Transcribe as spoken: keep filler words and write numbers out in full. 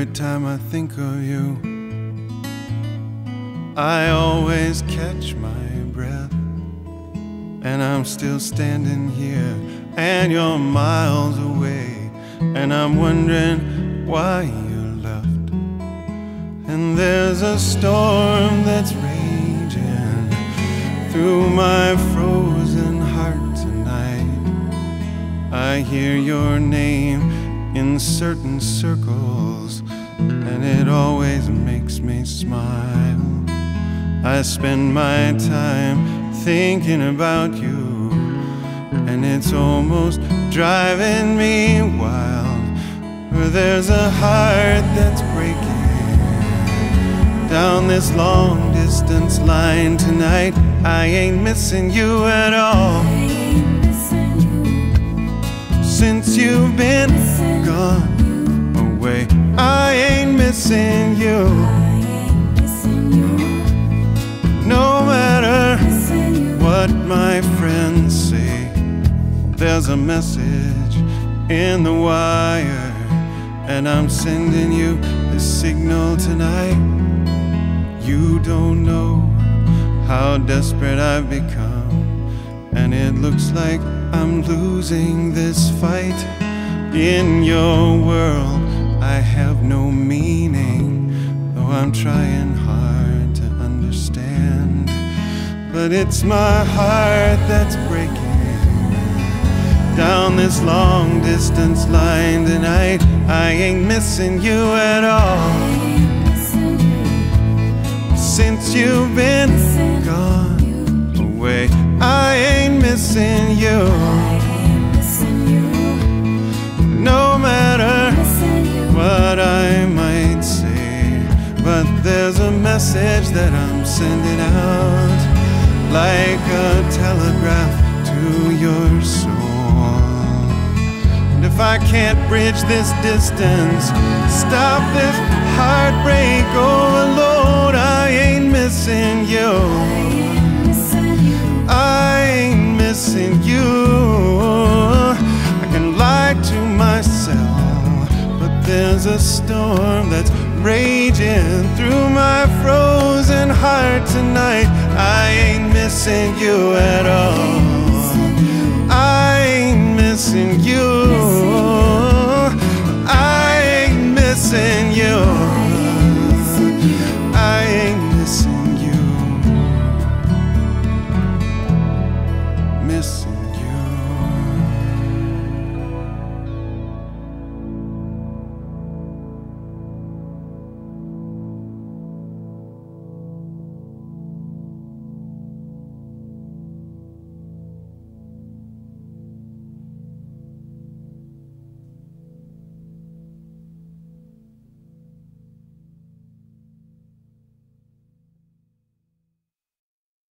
time I think of you, I always catch my breath. And I'm still standing here, and you're miles away, and I'm wondering why you left. And there's a storm that's raging through my frozen heart tonight. I hear your name in certain circles, and it always makes me smile. I spend my time thinking about you, and it's almost driving me wild. For there's a heart that's breaking down this long distance line tonight. I ain't missing you at all. Since you've been gone away, I ain't missing you. No matter what my friends say, there's a message in the wire, and I'm sending you this signal tonight. You don't know how desperate I've become, and it looks like I'm losing this fight. In your world I have no meaning, though I'm trying hard to understand. But it's my heart that's breaking down this long distance line tonight. I ain't missing you at all. Since you've been gone away, I ain't missing you. No matter what I might say, but there's a message that I'm sending out, like a telegraph to your soul. And if I can't bridge this distance, stop this heartbreak overload, I ain't missing you. I ain't missing you. I can lie to myself, but there's a storm that's raging through my frozen heart tonight. I ain't missing you.